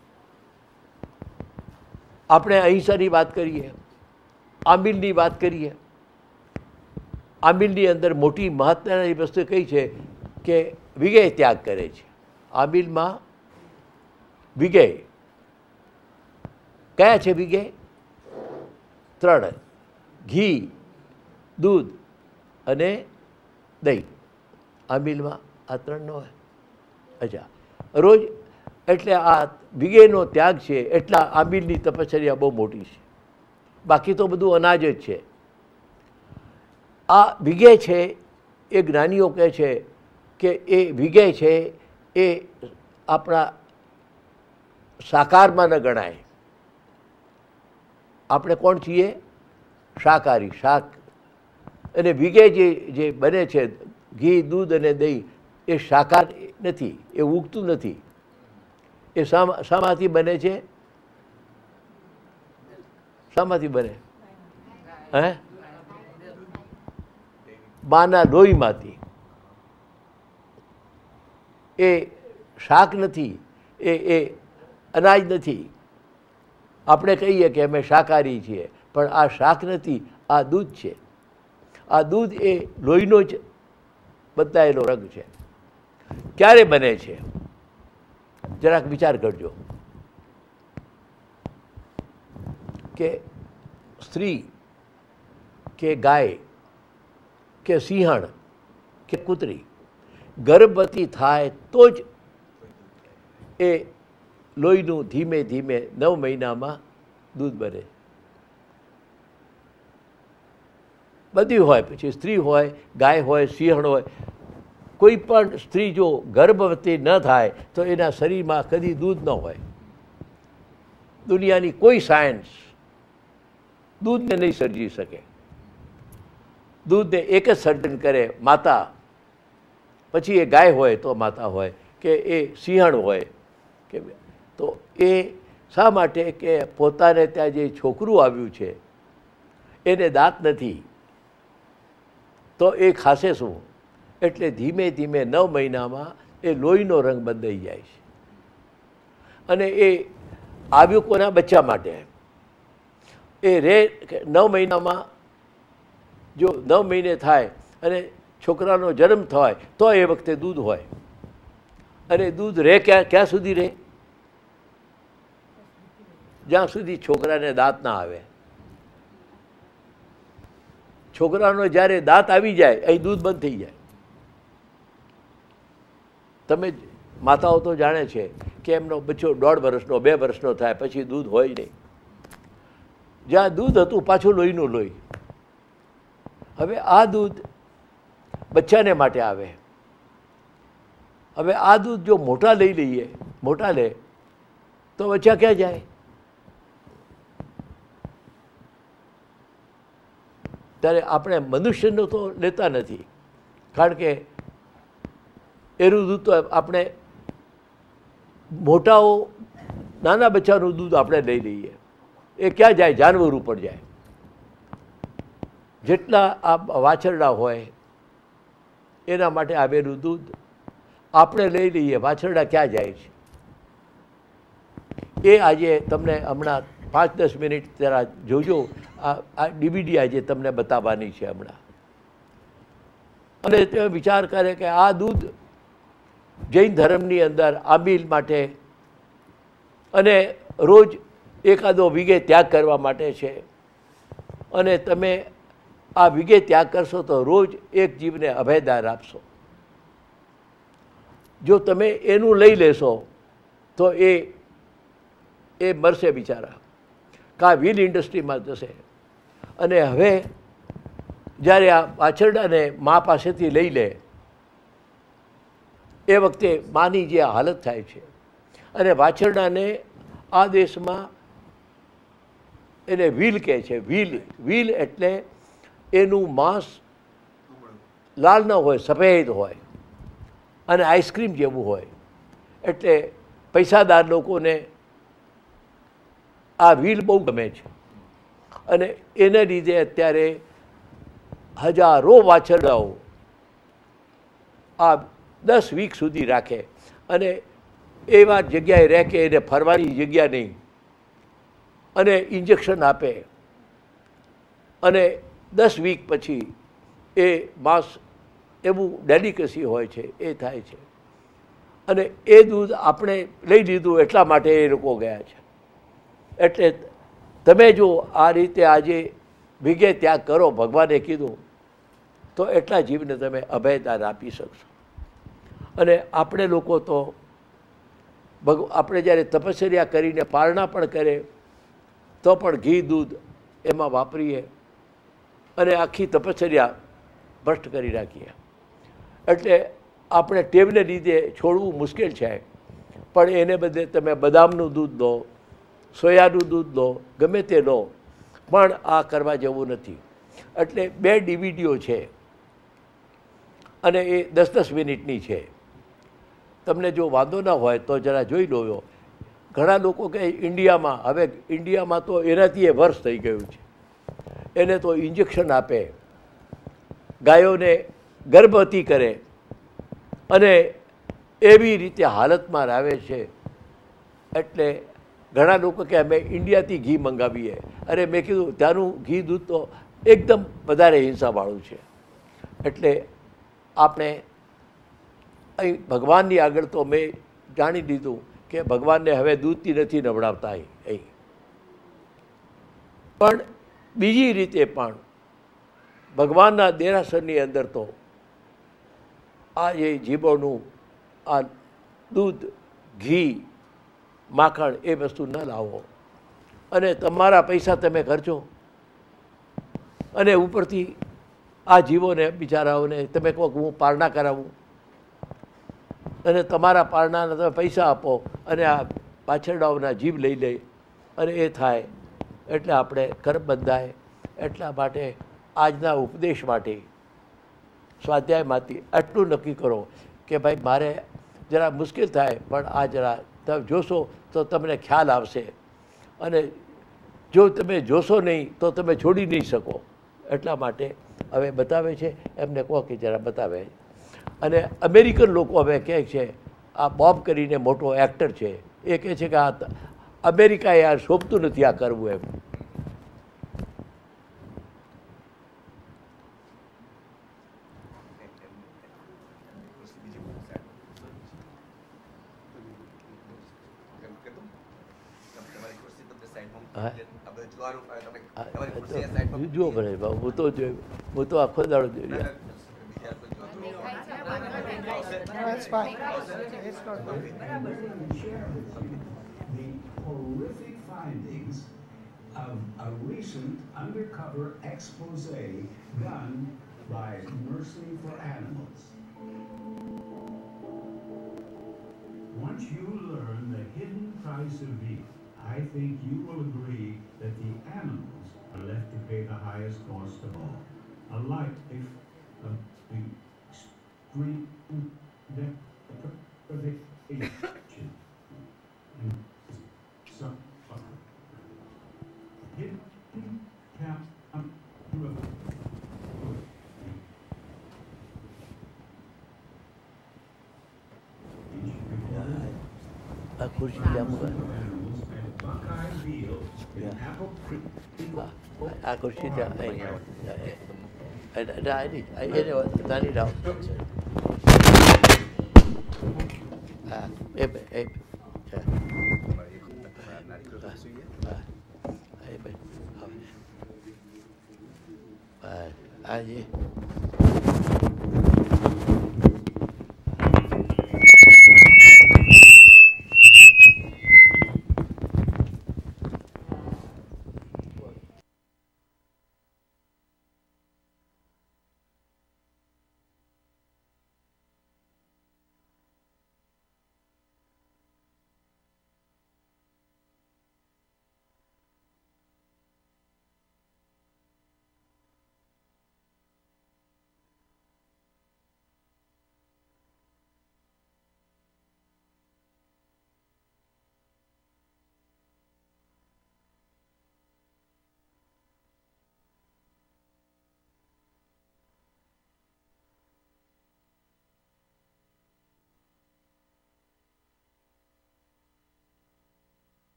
આપણે અહિંસાની વાત કરીએ, આમિલની વાત કરીએ. આમિલની અંદર મોટી મહત્વની વસ્તુ કઈ છે કે વિજય ત્યાગ કરે છે. આમિલમાં વિજય કયા છે? વિજય ત્રણ: ઘી, દૂધ અને દહીં. આમિલમાં આ ત્રણ ન હોય. અચ્છા, રોજ એટલે આ વિગેનો ત્યાગ છે, એટલા આંબીલની તપશ્ચર્યા બહુ મોટી છે. બાકી તો બધું અનાજ જ છે. આ વિગે છે એ જ્ઞાનીઓ કહે છે કે એ વિગે છે એ આપણા શાકાહારમાં ન ગણાય. આપણે કોણ છીએ? શાકાહારી. શાક અને વિગે જે જે બને છે ઘી, દૂધ અને દહીં, એ શાકાહાર નથી, એ ઉગતું નથી. એ શા શામાંથી બને છે? શામાંથી બને? હે? માના લોહીમાંથી. એ શાક નથી, એ એ અનાજ નથી. આપણે કહીએ કે અમે શાકાહારી છીએ, પણ આ શાક નથી, આ દૂધ છે. આ દૂધ એ લોહીનો જ બદલાયેલો રંગ છે. ક્યારે બને છે? જરાક વિચાર કરજો કે સ્ત્રી કે ગાય કે સિંહણ કે કૂતરી ગર્ભવતી થાય તો જ એ લોહીનું ધીમે ધીમે નવ મહિનામાં દૂધ બને. બધી હોય, પછી સ્ત્રી હોય, ગાય હોય, સિંહણ હોય, કોઈ પણ સ્ત્રી જો ગર્ભવતી ન થાય તો એના શરીરમાં કદી દૂધ ન હોય. દુનિયાની કોઈ સાયન્સ દૂધને નહીં સર્જી શકે. દૂધને એક જ સર્જન કરે માતા, પછી એ ગાય હોય તો માતા હોય કે એ સિંહણ હોય કે, તો એ શા માટે કે પોતાને ત્યાં જે છોકરું આવ્યું છે એને દાંત નથી, તો એ ખાશે શું? એટલે ધીમે ધીમે નવ મહિનામાં એ લોહીનો રંગ બદલાઈ જાય છે. અને એ આવ્યું કોના? બચ્ચા માટે. એ રે નવ મહિનામાં, જો નવ મહિને થાય અને છોકરાનો જન્મ થાય તો એ વખતે દૂધ હોય. અને દૂધ રહે ક્યાં ક્યાં સુધી રહે? જ્યાં સુધી છોકરાને દાંત ના આવે. છોકરાનો જ્યારે દાંત આવી જાય અહીં દૂધ બંધ થઈ જાય. તમે માતાઓ તો જાણે છે કે એમનો બચ્ચો દોઢ વર્ષનો, બે વર્ષનો થાય પછી દૂધ હોય નહીં. જ્યાં દૂધ હતું પાછું લોહીનું લોહી. હવે આ દૂધ બચ્ચાને માટે આવે. હવે આ દૂધ જો મોટા લઈ લઈએ, મોટા લે તો બચ્ચા ક્યાં જાય? ત્યારે આપણે મનુષ્યનો તો લેતા નથી, કારણ કે એનું દૂધ તો આપણે મોટાઓ, નાના બચ્ચાનું દૂધ આપણે લઈ લઈએ. એ ક્યાં જાય? જાનવર ઉપર જાય. જેટલા આ વાછરડા હોય એના માટે આવેલું દૂધ આપણે લઈ લઈએ. વાછરડા ક્યાં જાય છે? એ આજે તમને હમણાં પાંચ દસ મિનિટ જરા જોજો. આ આ ડીવીડી આજે તમને બતાવવાની છે હમણાં. અને તે વિચાર કરે કે આ દૂધ જૈન ધર્મની અંદર આંબીલ માટે અને રોજ એકાદો વિગે ત્યાગ કરવા માટે છે. અને તમે આ વિગે ત્યાગ કરશો તો રોજ એક જીવને અભયદાન આપશો. જો તમે એનું લઈ લેશો તો એ એ મરશે બિચારા, કાં વ્હીલ ઇન્ડસ્ટ્રીમાં જશે. અને હવે જ્યારે આ વાછરડાને મા પાસેથી લઈ લે એ વખતે માની જે હાલત થાય છે, અને વાછરડાને આ દેશમાં એને વ્હીલ કહે છે. વ્હીલ વ્હીલ એટલે એનું માંસ લાલ ન હોય, સફેદ હોય અને આઈસ્ક્રીમ જેવું હોય. એટલે પૈસાદાર લોકોને આ વ્હીલ બહુ ગમે છે. અને એને લીધે અત્યારે હજારો વાછરડાઓ આ દસ વીક સુધી રાખે. અને એવા જગ્યાએ રહે કે એને ફરવાની જગ્યા નહીં, અને ઇન્જેક્શન આપે. અને દસ વીક પછી એ માંસ એવું ડેલિકસી હોય છે, એ થાય છે. અને એ દૂધ આપણે લઈ લીધું એટલા માટે એ લોકો ગયા છે. એટલે તમે જો આ રીતે આજે વિગે ત્યાગ કરો, ભગવાને કીધું, તો એટલા જીવને તમે અભયદાન આપી શકશો. અને આપણે લોકો તો ભગ આપણે જ્યારે તપશ્ચર્યા કરીને પારણા પણ કરે તો પણ ઘી દૂધ એમાં વાપરીએ અને આખી તપશ્ચર્યા ભ્રષ્ટ કરી નાખીએ. એટલે આપણે ટેવને લીધે છોડવું મુશ્કેલ છે, પણ એને બદલે તમે બદામનું દૂધ લો, સોયાનું દૂધ લો, ગમે તે લો, પણ આ કરવા જેવું નથી. એટલે બે ડીવીડીઓ છે અને એ દસ દસ મિનિટની છે. તમને જો વાંધો ના હોય તો જરા જોઈ લો. ઘણા લોકો કે ઇન્ડિયામાં, હવે ઇન્ડિયામાં તો એનાથી એ વર્ષ થઈ ગયું છે. એને તો ઇન્જેક્શન આપે, ગાયોને ગર્ભવતી કરે અને એવી રીતે હાલતમાં લાવે છે. એટલે ઘણા લોકો કે અમે ઇન્ડિયાથી ઘી મંગાવીએ. અરે મેં કીધું ત્યાંનું ઘી દૂધ તો એકદમ વધારે હિંસાવાળું છે. એટલે આપણે અહીં ભગવાનની આગળ તો મેં જાણી લીધું કે ભગવાનને હવે દૂધથી નથી નવડાવતા અહીં. પણ બીજી રીતે પણ ભગવાનના દેરાસરની અંદર તો આ જે જીવોનું આ દૂધ, ઘી, માખણ એ વસ્તુ ન લાવો અને તમારા પૈસા તમે ખર્ચો અને ઉપરથી આ જીવોને બિચારાઓને તમે કહો કે હું પારણા કરાવું અને તમારા પારણાના તમે પૈસા આપો અને આ પાછળડાઓના જીવ લઈ લે અને એ થાય. એટલે આપણે કર્મ બંધાય. એટલા માટે આજના ઉપદેશ માટે સ્વાધ્યાયમાંથી આટલું નક્કી કરો કે ભાઈ મારે જરા મુશ્કેલ થાય પણ આ જરા તમે જોશો તો તમને ખ્યાલ આવશે અને જો તમે જોશો નહીં તો તમે છોડી નહીં શકો. એટલા માટે હવે બતાવે છે એમને કહો કે જરા બતાવે. અને અમેરિકન લોકો હવે કહે છે, આ બોબ કરીને મોટો એક્ટર છે, એ કહે છે કે આ અમેરિકાએ આ શોભતું નથી આ કરવું એમ. જુઓ ભલે હું તો જોયું, હું તો આખો દાડો જોઈ. That's fine. It's not good. The horrific findings of a recent undercover expose done by Mercy for Animals. Once you learn the hidden price of beef, I think you will agree that the animals are left to pay the highest cost of all. A life of extreme deprivation and suffering. Hidden camp આ ખુરશી જામ આ ખુરશી ત્યાં એને નાની રાવ હા એ એ આજે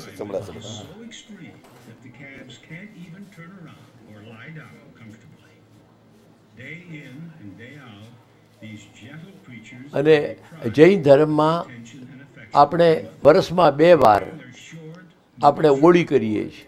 સંભળાશે is બધા. so extreme that the calves can't even turn around or lie down comfortably. Day in and day out, these gentle creatures અને જૈન ધર્મમાં attention and affection. આપણે વર્ષમાં બે વાર They're short, આપણે હોળી કરીએ છીએ.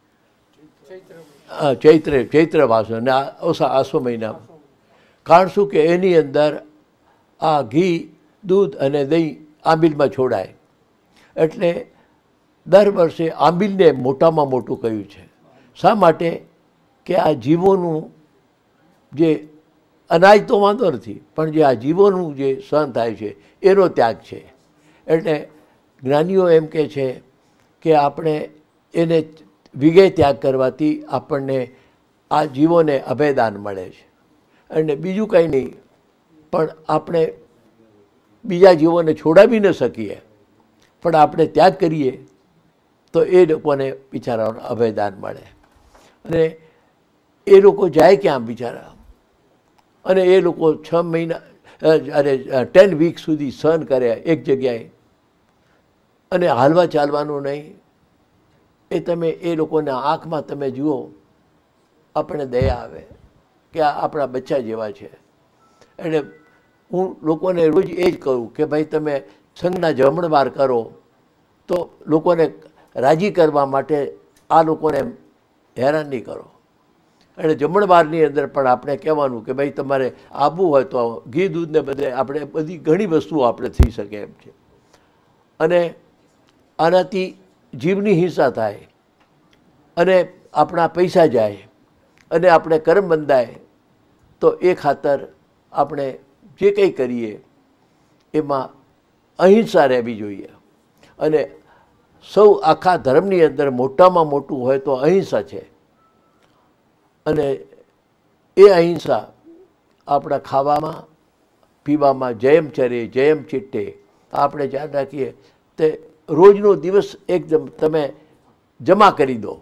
હા, ચૈત્ર ચૈત્ર માસ અને આ ઓસા આસો મહિના. કારણ શું કે એની અંદર આ ઘી દૂધ અને દહીં આંબીલમાં છોડાય એટલે દર વર્ષે આંબીલને મોટામાં મોટું કહ્યું છે. શા માટે કે આ જીવોનું જે અનાજ તો વાંધો નથી પણ જે આ જીવોનું જે સહન થાય છે એનો ત્યાગ છે. એટલે જ્ઞાનીઓ એમ કહે છે કે આપણે એને વિગે ત્યાગ કરવાથી આપણને આ જીવોને અભયદાન મળે છે. અને બીજું કંઈ નહીં પણ આપણે બીજા જીવોને છોડાવી ન શકીએ પણ આપણે ત્યાગ કરીએ તો એ લોકોને બિચારાઓને અભયદાન મળે. અને એ લોકો જાય ક્યાં બિચારા અને એ લોકો છ મહિના અરે ટેન વીક સુધી સહન કરે એક જગ્યાએ અને હાલવા ચાલવાનું નહીં. એ તમે એ લોકોના આંખમાં તમે જુઓ આપણને દયા આવે કે આ આપણા બચ્ચા જેવા છે. એટલે હું લોકોને રોજ એ જ કહું કે ભાઈ તમે સંઘના જમણવાર કરો તો લોકોને રાજી કરવા માટે આ લોકોને હેરાન નહીં કરો. એટલે જમણવારની અંદર પણ આપણે કહેવાનું કે ભાઈ તમારે આવવું હોય તો ઘી દૂધને બધે આપણે બધી ઘણી વસ્તુઓ આપણે થઈ શકે એમ છે. અને આનાથી જીવની હિંસા થાય અને આપણા પૈસા જાય અને આપણે કર્મ બંધાય તો એ ખાતર આપણે જે કંઈ કરીએ એમાં અહિંસા રહેવી જોઈએ. અને સૌ આખા ધર્મની અંદર મોટામાં મોટું હોય તો અહિંસા છે. અને એ અહિંસા આપણા ખાવામાં પીવામાં જયમ ચરે જયમ ચિટ્ટે આપણે ધ્યાન રાખીએ તે રોજનો દિવસ એકદમ તમે જમા કરી દો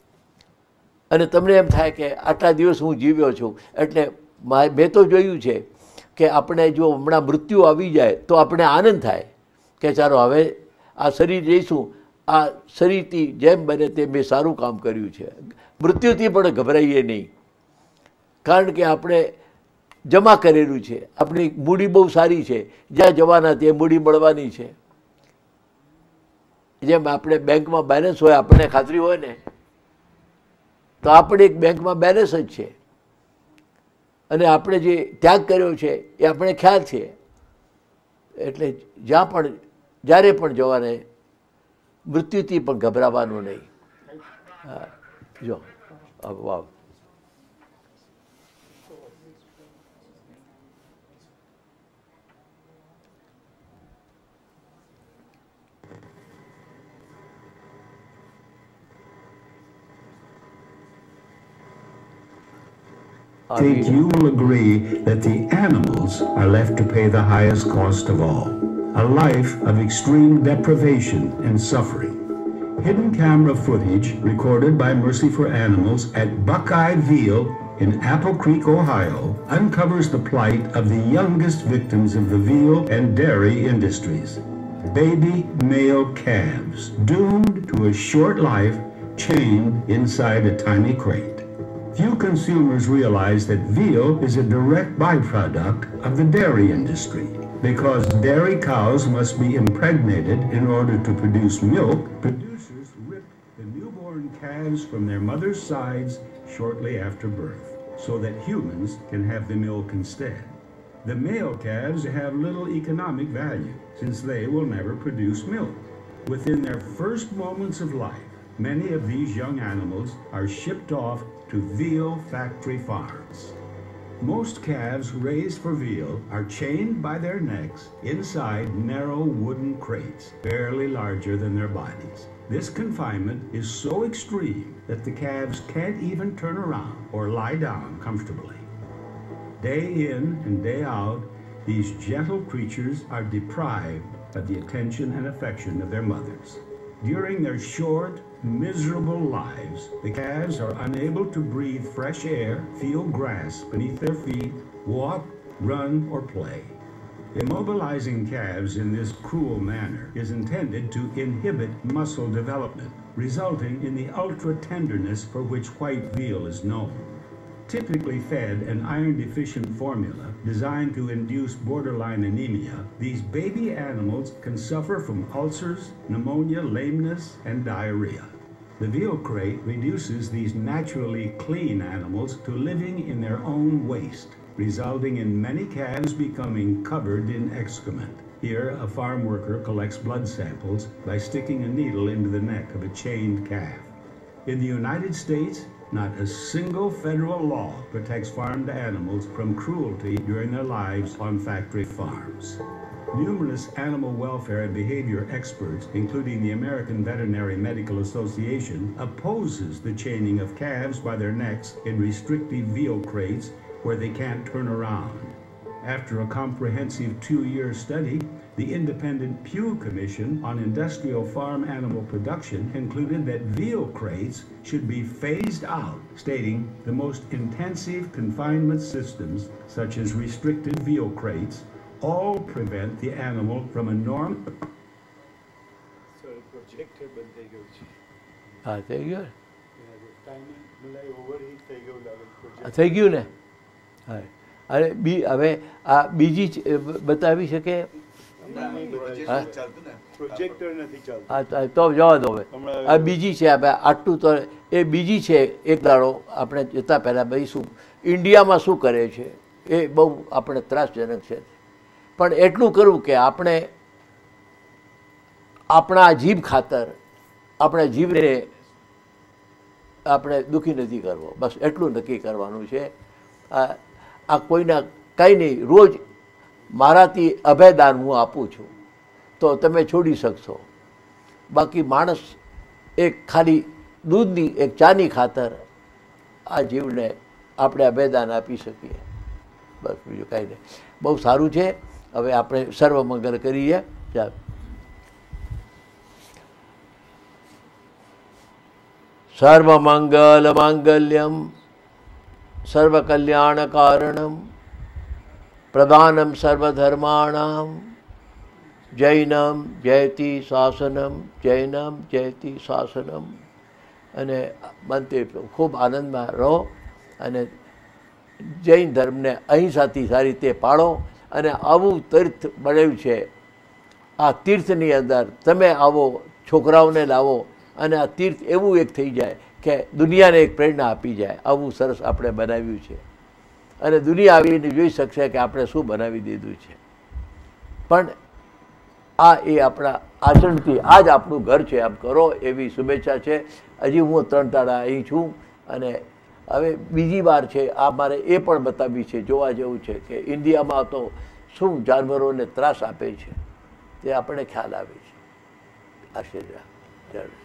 અને તમને એમ થાય કે આટલા દિવસ હું જીવ્યો છું. એટલે મેં તો જોયું છે કે આપણે જો હમણાં મૃત્યુ આવી જાય તો આપણે આનંદ થાય કે ચાલો હવે આ શરીર જઈશું, આ શરીરથી જેમ બને તે મેં સારું કામ કર્યું છે. મૃત્યુથી પણ ગભરાઈએ નહીં કારણ કે આપણે જમા કરેલું છે. આપણી મૂડી બહુ સારી છે. જ્યાં જવાના ત્યાં મૂડી મળવાની છે. જેમ આપણે બેંકમાં બેલેન્સ હોય આપણને ખાતરી હોય ને તો આપણે એક બેંકમાં બેલેન્સ જ છે અને આપણે જે ત્યાગ કર્યો છે એ આપણે ખ્યાલ છે. એટલે જ્યાં પણ જ્યારે પણ જવાને મૃત્યુથી પણ ગભરાવાનું નહીં. હા જો વાવ. I think you will agree that the animals are left to pay the highest cost of all. A life of extreme deprivation and suffering. Hidden camera footage recorded by Mercy for Animals at Buckeye Veal in Apple Creek, Ohio, uncovers the plight of the youngest victims of the veal and dairy industries. Baby male calves doomed to a short life chained inside a tiny crate. Few consumers realize that veal is a direct byproduct of the dairy industry. Because dairy cows must be impregnated in order to produce milk, producers rip the newborn calves from their mother's sides shortly after birth, so that humans can have the milk instead. The male calves have little economic value, since they will never produce milk. Within their first moments of life, many of these young animals are shipped off to veal factory farms. Most calves raised for veal are chained by their necks inside narrow wooden crates, barely larger than their bodies. This confinement is so extreme that the calves can't even turn around or lie down comfortably. Day in and day out, these gentle creatures are deprived of the attention and affection of their mothers. During their short, miserable lives, the calves are unable to breathe fresh air, feel grass beneath their feet, walk, run, or play. Immobilizing calves in this cruel manner is intended to inhibit muscle development, resulting in the ultra-tenderness for which white veal is known. Typically fed an iron-deficient formula designed to induce borderline anemia, these baby animals can suffer from ulcers, pneumonia, lameness, and diarrhea. The veal crate reduces these naturally clean animals to living in their own waste, resulting in many calves becoming covered in excrement. Here, a farm worker collects blood samples by sticking a needle into the neck of a chained calf. In the United States, not a single federal law protects farmed animals from cruelty during their lives on factory farms. Numerous animal welfare and behavior experts, including the American Veterinary Medical Association, opposes the chaining of calves by their necks in restrictive veal crates where they can't turn around. After a comprehensive two-year study, the independent Pew Commission on Industrial Farm Animal Production concluded that veal crates should be phased out, stating the most intensive confinement systems, such as restricted veal crates, all prevent the animal from a norm. So projector બંધાઈ ગયું છે. હા થઈ ગયું timing મલાઈ overheat થઈ ગયું લાગે project. થઈ ગયું ને. હા અરે બી હવે આ બીજી બતાવી શકે. પ્રોજેક્ટર નથી ચાલતું. હા તો જવા દો હવે. આ બીજી છે આપણે આટલું તો એ બીજી છે. એક દાડો આપણે જતાં પહેલાં ભાઈ શું ઇન્ડિયામાં શું કરે છે એ બહુ આપણે ત્રાસજનક છે. પણ એટલું કરવું કે આપણે આપણા જીભ ખાતર આપણા જીભને આપણે દુઃખી નથી કરવો, બસ એટલું નક્કી કરવાનું છે. આ આ કોઈના કંઈ નહીં. રોજ મારાથી અભયદાન હું આપું છું તો તમે છોડી શકશો. બાકી માણસ એક ખાલી દૂધની એક ચાની ખાતર આ જીવને આપણે અભયદાન આપી શકીએ. બસ બીજું કાંઈ નહીં. બહુ સારું છે. હવે આપણે સર્વમંગલ કરીએ. ચાલો. સર્વમંગલ માંગલ્યમ સર્વકલ્યાણકારણમ પ્રદાનમ સર્વધર્માણામ જૈનમ જયતિ શાસનમ જૈનમ જયતિ શાસનમ. અને બનતે ખૂબ આનંદમાં રહો અને જૈન ધર્મને અહિંસાથી સારી રીતે પાળો. અને આવું તીર્થ બનાવ્યું છે. આ તીર્થની અંદર તમે આવો, છોકરાઓને લાવો અને આ તીર્થ એવું એક થઈ જાય કે દુનિયાને એક પ્રેરણા આપી જાય. આવું સરસ આપણે બનાવ્યું છે અને દુનિયા આવીને જોઈ શકશે કે આપણે શું બનાવી દીધું છે. પણ આ એ આપણા આચરણથી આ જ આપણું ઘર છે આમ કરો એવી શુભેચ્છા છે. હજી હું ત્રણ દાડા અહીં છું અને હવે બીજી વાર છે આ મારે એ પણ બતાવી છે, જોવા જેવું છે કે ઇન્ડિયામાં તો શું જાનવરોને ત્રાસ આપે છે તે આપણે ખ્યાલ આવે છે. આશ્ચર્ય.